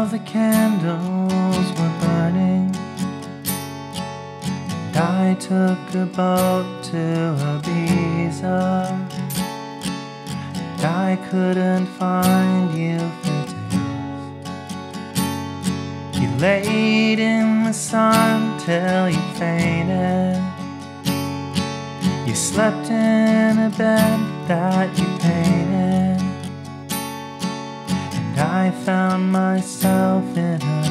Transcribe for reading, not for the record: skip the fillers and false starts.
All the candles were burning, and I took a boat to Ibiza, and I couldn't find you for days. You laid in the sun till you fainted. You slept in a bed that you painted, and I found myself in a